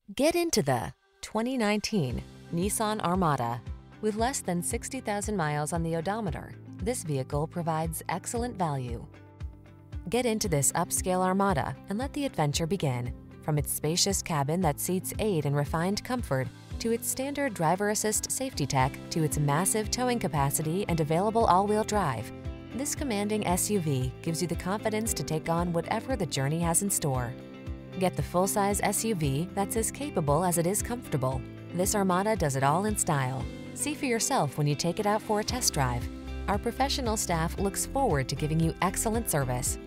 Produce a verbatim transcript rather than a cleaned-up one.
Get into the twenty nineteen Nissan Armada. With less than sixty thousand miles on the odometer, this vehicle provides excellent value. Get into this upscale Armada and let the adventure begin. From its spacious cabin that seats eight in refined comfort, to its standard driver assist safety tech, to its massive towing capacity and available all-wheel drive, this commanding S U V gives you the confidence to take on whatever the journey has in store. Get the full-size S U V that's as capable as it is comfortable. This Armada does it all in style. See for yourself when you take it out for a test drive. Our professional staff looks forward to giving you excellent service.